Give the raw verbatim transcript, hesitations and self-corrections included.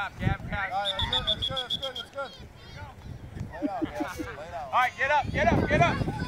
job, Gab. All right, that's good, that's good, that's good, that's good. Lay down, Gab. Lay down. All right, get up, get up, get up.